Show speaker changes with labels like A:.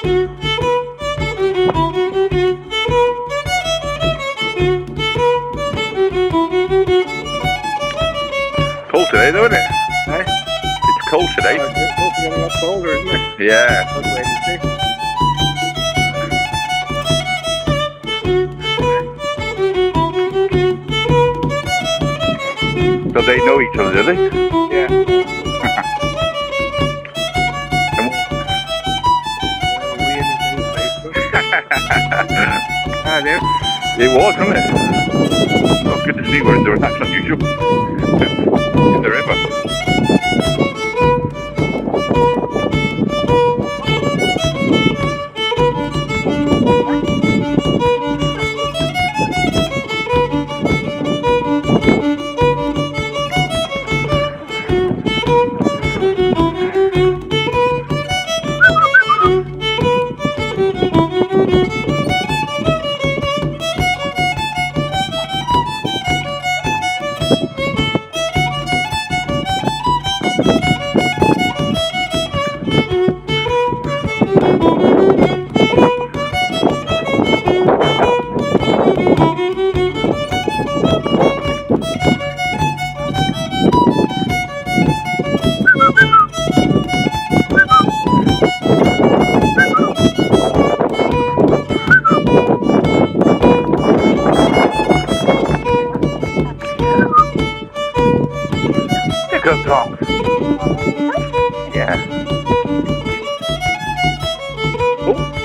A: Cold today though, isn't it?
B: Eh?
A: It's cold today.
B: Oh, it's supposed to get a lot colder, isn't it?
A: Yeah.
B: Let's wait and see.
A: So they know each other, do they?
B: Yeah. Ah, there.
A: It was, wasn't it? Oh, good to see we're in the that's unusual. In the river. Good talk. Yeah. Oh.